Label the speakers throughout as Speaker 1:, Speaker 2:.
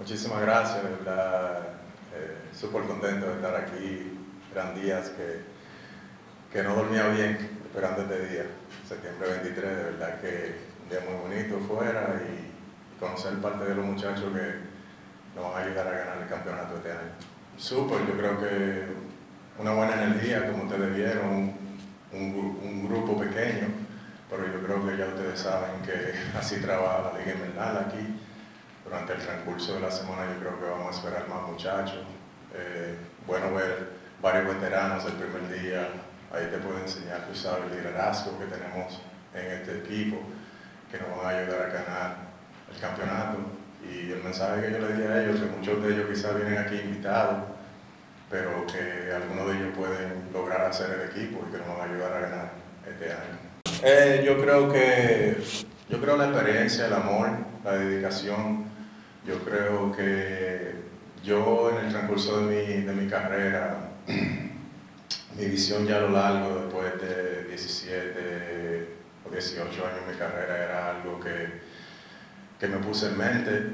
Speaker 1: Muchísimas gracias, de verdad, súper contento de estar aquí. Eran días que no dormía bien esperando este día, septiembre 23, de verdad que un día muy bonito fuera y conocer parte de los muchachos que nos van a ayudar a ganar el campeonato este año. Súper, yo creo que una buena energía, como ustedes vieron, un grupo pequeño, pero yo creo que ya ustedes saben que así trabaja la Liga Invernal aquí. Durante el transcurso de la semana yo creo que vamos a esperar más muchachos. Bueno ver varios veteranos el primer día, ahí te puedo enseñar, tú sabes, el liderazgo que tenemos en este equipo, que nos van a ayudar a ganar el campeonato. Y el mensaje que yo le di a ellos, que muchos de ellos quizás vienen aquí invitados, pero que algunos de ellos pueden lograr hacer el equipo y que nos van a ayudar a ganar este año. Yo creo la experiencia, el amor, la dedicación. Yo creo que yo en el transcurso de mi carrera, mi visión ya a lo largo, después de 17 o 18 años en mi carrera, era algo que me puse en mente.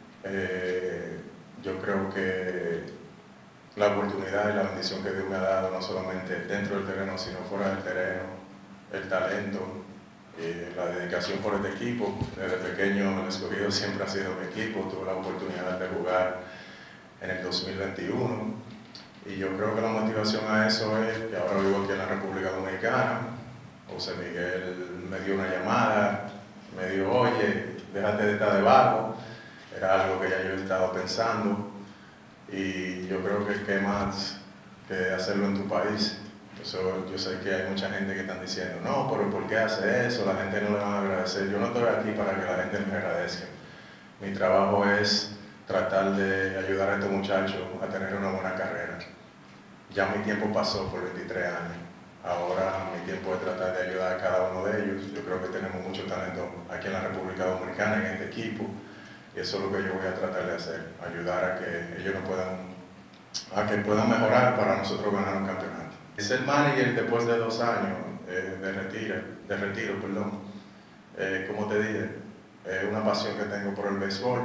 Speaker 1: Yo creo que la oportunidad y la bendición que Dios me ha dado, no solamente dentro del terreno, sino fuera del terreno, el talento, la dedicación por este equipo. Desde pequeño el escogido siempre ha sido mi equipo. Tuve la oportunidad de jugar en el 2021 y yo creo que la motivación a eso es que ahora vivo aquí en la República Dominicana. José Miguel me dio una llamada, me dijo, oye, déjate de estar debajo. Era algo que ya yo he estado pensando y yo creo que qué más que hacerlo en tu país. Yo sé que hay mucha gente que están diciendo, no, pero ¿por qué hace eso? La gente no le va a agradecer. Yo no estoy aquí para que la gente me agradezca. Mi trabajo es tratar de ayudar a estos muchachos a tener una buena carrera. Ya mi tiempo pasó por 23 años. Ahora mi tiempo es tratar de ayudar a cada uno de ellos. Yo creo que tenemos mucho talento aquí en la República Dominicana, en este equipo. Y eso es lo que yo voy a tratar de hacer, ayudar a que ellos puedan mejorar para nosotros ganar un campeonato. Ser manager después de 2 años de retiro, como te dije, es una pasión que tengo por el béisbol,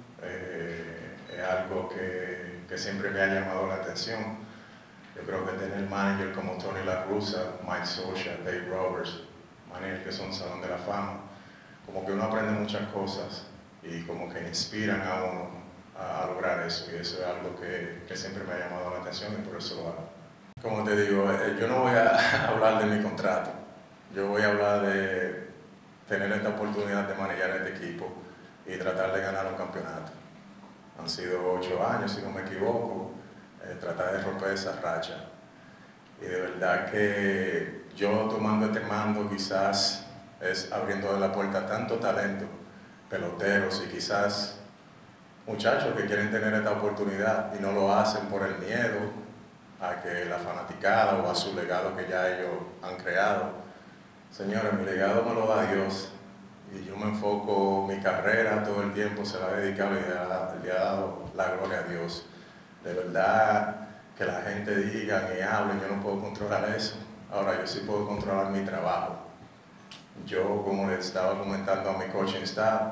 Speaker 1: es algo que siempre me ha llamado la atención. Yo creo que tener manager como Tony La Russa, Mike Scioscia, Dave Roberts, managers que son Salón de la Fama, como que uno aprende muchas cosas y como que inspiran a uno a lograr eso, y eso es algo que siempre me ha llamado la atención y por eso lo hago. Como te digo, yo no voy a hablar de mi contrato, yo voy a hablar de tener esta oportunidad de manejar este equipo y tratar de ganar un campeonato. Han sido 8 años, si no me equivoco, tratar de romper esa racha. Y de verdad que yo tomando este mando quizás es abriendo la puerta a tanto talento, peloteros y quizás muchachos que quieren tener esta oportunidad y no lo hacen por el miedo a que la fanaticada o a su legado que ya ellos han creado. Señores, mi legado me lo da Dios y yo me enfoco, mi carrera todo el tiempo se la he dedicado y le ha dado la gloria a Dios. De verdad que la gente diga y hable, yo no puedo controlar eso. Ahora yo sí puedo controlar mi trabajo. Yo, como les estaba comentando a mi coaching staff,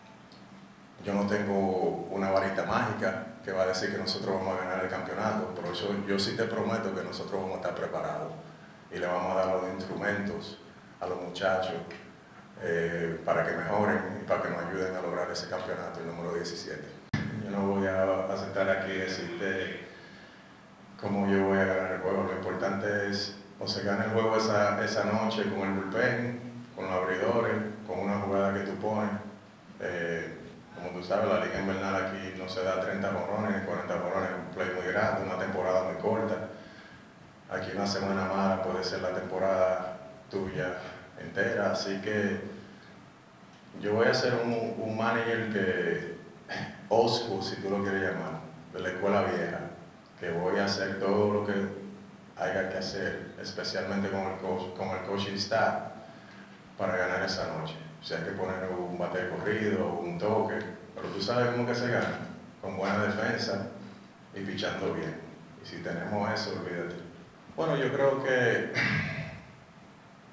Speaker 1: yo no tengo una varita mágica que va a decir que nosotros vamos a ganar el campeonato, pero yo sí te prometo que nosotros vamos a estar preparados y le vamos a dar los instrumentos a los muchachos para que mejoren y para que nos ayuden a lograr ese campeonato, el número 17. Yo no voy a aceptar aquí decirte cómo yo voy a ganar el juego. Lo importante es o se gana el juego esa noche con el bullpen, con los abridores, con una jugada que tú pones. Como tú sabes, la Liga Invernal aquí no se da 30 jonrones ni 40 jonrones, es un play muy grande, una temporada muy corta. Aquí una semana mala puede ser la temporada tuya entera, así que yo voy a ser un manager que, old school, si tú lo quieres llamar, de la escuela vieja, que voy a hacer todo lo que haya que hacer, especialmente con el coaching staff, para ganar esa noche. Si hay que poner un bate corrido, un toque, pero tú sabes cómo que se gana, con buena defensa y pichando bien. Y si tenemos eso, olvídate. Bueno, yo creo que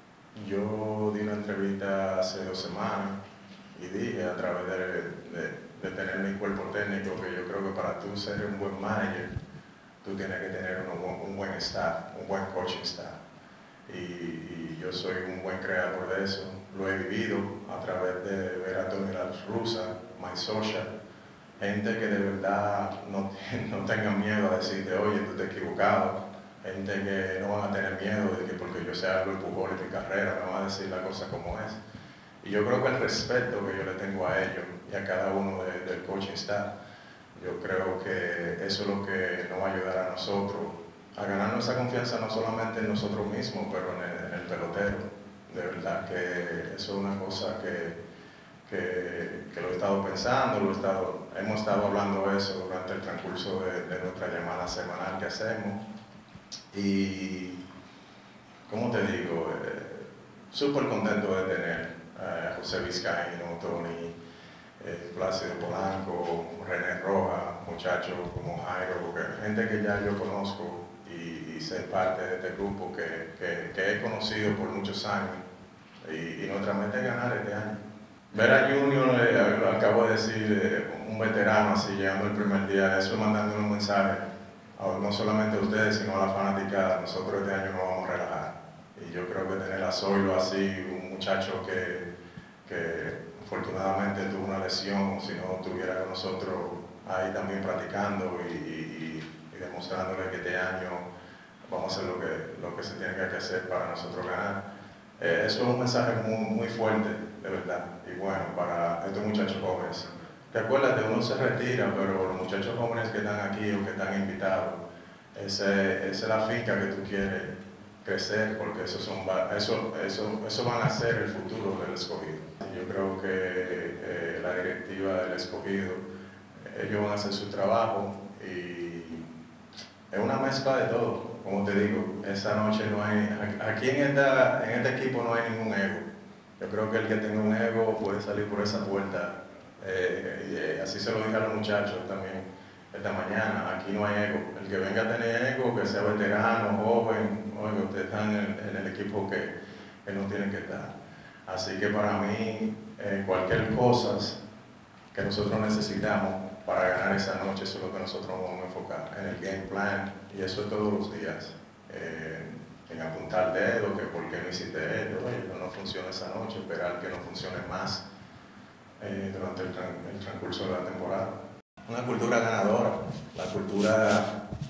Speaker 1: yo di una entrevista hace 2 semanas y dije a través de tener mi cuerpo técnico, que yo creo que para tú ser un buen manager, tú tienes que tener un buen staff, un buen coaching staff. Y yo soy un buen creador de eso. Lo he vivido a través de ver a Tony La Russa, My Social, gente que de verdad no tengan miedo a decirte, oye, tú te has equivocado, gente que no van a tener miedo de que porque yo sea algo empujón en mi carrera, me van a decir la cosa como es. Y yo creo que el respeto que yo le tengo a ellos y a cada uno del coaching staff, yo creo que eso es lo que nos va a ayudar a nosotros a ganarnos esa confianza no solamente en nosotros mismos, pero en el pelotero. De verdad que eso es una cosa que lo he estado pensando, hemos estado hablando de eso durante el transcurso de nuestra llamada semanal que hacemos. Y, ¿cómo te digo? Súper contento de tener a José Vizcaíno, Tony, Plácido Polanco, René Rojas, muchachos como Jairo, gente que ya yo conozco y ser parte de este grupo que he conocido por muchos años y nuestra meta es ganar este año. Ver a Junior, lo acabo de decir, un veterano así llegando el primer día, eso mandando un mensaje, no solamente a ustedes sino a la fanaticada, nosotros este año nos vamos a relajar. Y yo creo que tener a Zoilo así, un muchacho que afortunadamente tuvo una lesión, o si no estuviera con nosotros ahí también practicando y demostrándole que este año vamos a hacer lo que se tiene que hacer para nosotros ganar. Eso es un mensaje muy fuerte, de verdad, y bueno, para estos muchachos jóvenes. Recuérdate, uno se retira, pero los muchachos jóvenes que están aquí o que están invitados, esa es la finca que tú quieres crecer, porque eso van a ser el futuro del escogido. Yo creo que la directiva del escogido, ellos van a hacer su trabajo y es una mezcla de todo. Como te digo, esa noche no hay, aquí en este equipo no hay ningún ego. Yo creo que el que tenga un ego puede salir por esa puerta. Así se lo dije a los muchachos también esta mañana. Aquí no hay ego. El que venga a tener ego, que sea veterano, joven, oiga, ustedes están en el equipo que no tienen que estar. Así que para mí, cualquier cosa que nosotros necesitamos para ganar esa noche, eso es lo que nosotros vamos a enfocar en el game plan, y eso es todos los días. En apuntar dedos, que por qué no hiciste esto, no funciona esa noche, esperar que no funcione más durante el transcurso de la temporada. Una cultura ganadora, la cultura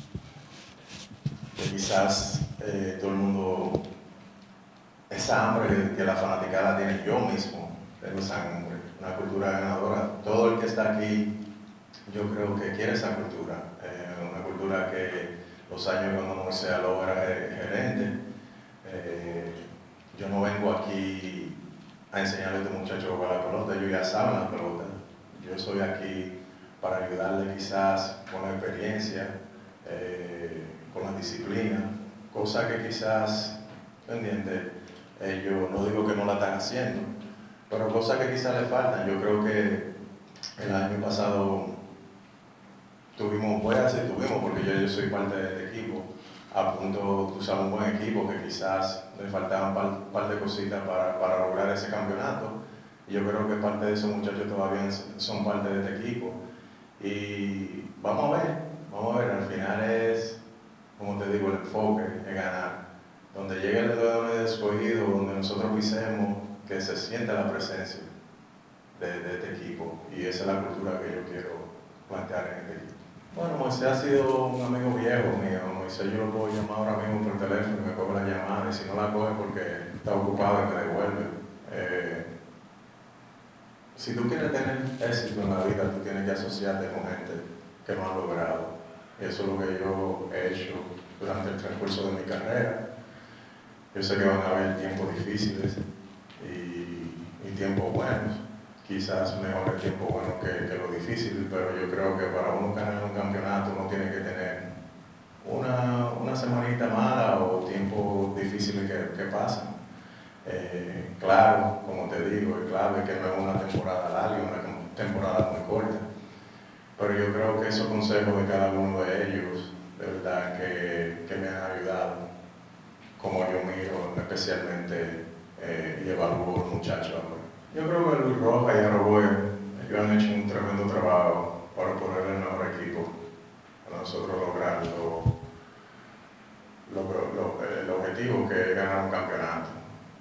Speaker 1: que quizás todo el mundo, esa hambre que la fanaticada tiene, yo mismo tengo esa hambre, una cultura ganadora. Todo el que está aquí, yo creo que quiere esa cultura, una cultura que los años cuando Moisés Aló era gerente, yo no vengo aquí a enseñarle a estos muchachos a jugar la pelota, ellos ya saben la pelota. Yo estoy aquí para ayudarle quizás con la experiencia, con la disciplina, cosas que quizás, ¿entiendes? Ellos, no digo que no la están haciendo, pero cosas que quizás le faltan. Yo creo que el año pasado tuvimos, porque yo soy parte del equipo, a punto de usar un buen equipo que quizás le faltaban un par de cositas para lograr ese campeonato. Y yo creo que parte de esos muchachos todavía son parte de este equipo. Y vamos a ver, al final es, como te digo, el enfoque es ganar. Donde llegue el dedo de escogido, donde nosotros pisemos, que se sienta la presencia de este equipo. Y esa es la cultura que yo quiero plantear en este equipo. Bueno, Moisés ha sido un amigo viejo mío. Moisés yo lo puedo llamar ahora mismo por teléfono y me coge la llamada, y si no la coge porque está ocupado y me devuelve. Si tú quieres tener éxito en la vida, tú tienes que asociarte con gente que lo han logrado. Y eso es lo que yo he hecho durante el transcurso de mi carrera. Yo sé que van a haber tiempos difíciles y tiempos buenos. Quizás mejor el tiempo bueno que lo difícil, pero yo creo que para uno ganar un campeonato uno tiene que tener una semanita mala o tiempos difíciles que pasan. Claro, como te digo, es clave que no es una temporada larga, una temporada muy corta, pero yo creo que esos consejos de cada uno de ellos, de verdad que me han ayudado, como yo miro especialmente y evalúo a los muchachos ahora. Yo creo que Luis Rojas y Arroyo ellos han hecho un tremendo trabajo para poner el mejor equipo para nosotros lograr el objetivo que es ganar un campeonato.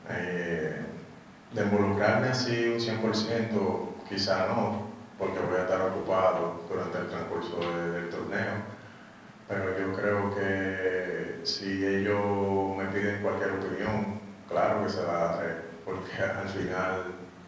Speaker 1: De involucrarme así un 100%, quizá no, porque voy a estar ocupado durante el transcurso del torneo, pero yo creo que si ellos me piden cualquier opinión, claro que se la daré, porque al final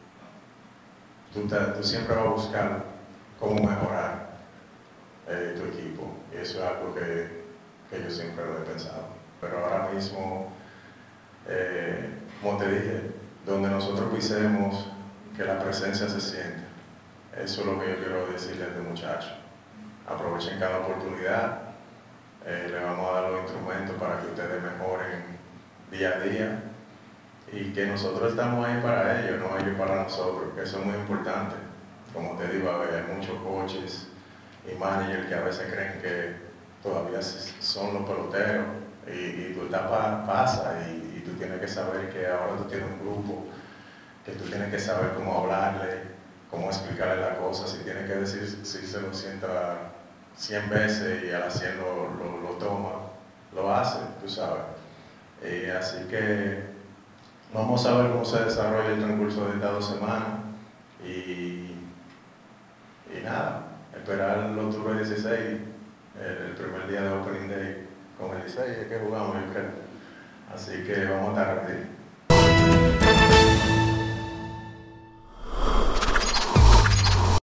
Speaker 1: tú siempre vas a buscar cómo mejorar tu equipo, y eso es algo que yo siempre lo he pensado. Pero ahora mismo, como te dije, donde nosotros pisemos, que la presencia se siente. Eso es lo que yo quiero decirles a este muchacho. Aprovechen cada oportunidad, le vamos a dar los instrumentos para que ustedes mejoren día a día y que nosotros estamos ahí para ellos, no ellos para nosotros, que eso es muy importante. Como te digo, hay muchos coaches y managers que a veces creen que todavía son los peloteros y tu etapa pasa y tú tienes que saber que ahora tú tienes un grupo, que tú tienes que saber cómo hablarle, cómo explicarle la cosa, si tienes que decir, si se lo sienta 100 veces y a las 100 lo toma, lo hace, tú sabes. Así que vamos a ver cómo se desarrolla el transcurso de estas 2 semanas y nada, esperar el octubre 16, el primer día de Opening Day con el 16 que jugamos, yo creo. Así que vamos a estar ready.